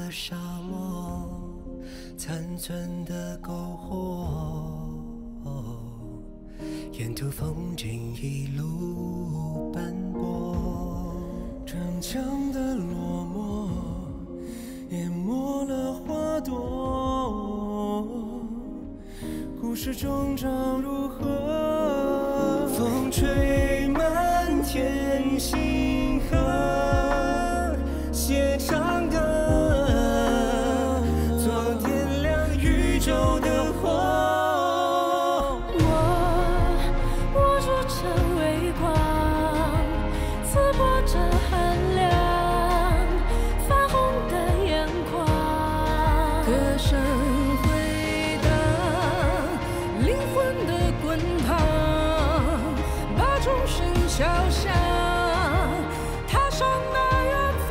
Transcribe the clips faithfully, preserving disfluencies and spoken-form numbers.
沙漠，残存的篝火，沿途风景一路斑驳，逞强的落寞淹没了花朵，故事终将如何？风吹满天星河，写长歌，做点亮宇宙的火。 我握住这微光，刺破这寒凉，泛红的眼眶，歌声回荡，灵魂的滚烫，把钟声敲响，踏上那远方。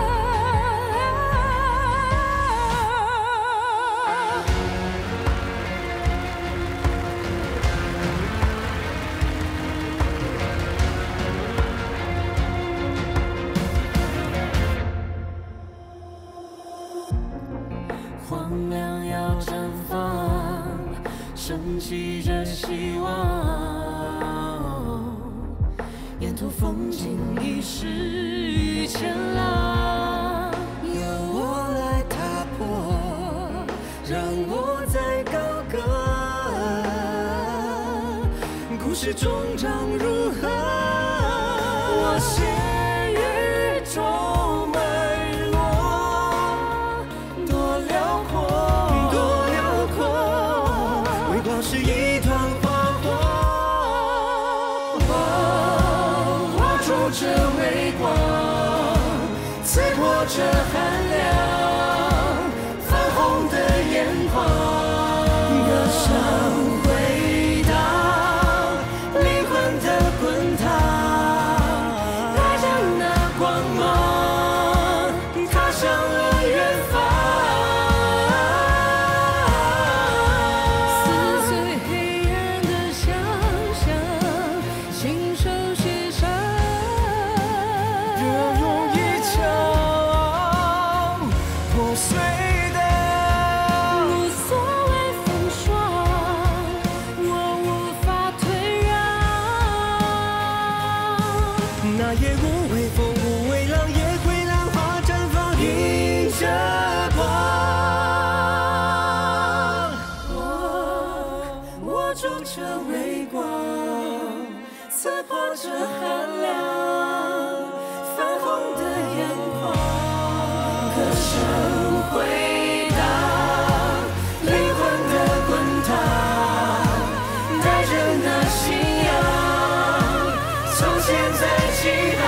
荒凉要绽放，升起着希望，沿途风景已逝于前浪， 由我来踏破，让我再高歌，故事终将如何？我写宇宙脉络，多辽阔，多辽阔，微光是一团花火。 握住这微光，刺破这寒凉，泛红的眼眶，歌声回荡，灵魂的滚烫，带着那光芒，踏上了远方。撕碎黑暗的想象，亲手写上。 热熔一枪，破碎的无所谓风霜，我无法退让。 那夜无畏风无畏浪，也会浪花绽放，迎着光。 我握住这微光，刺破这寒凉，泛红的眼眶，歌声回荡，灵魂的滚烫，带着那信仰，从现在起航。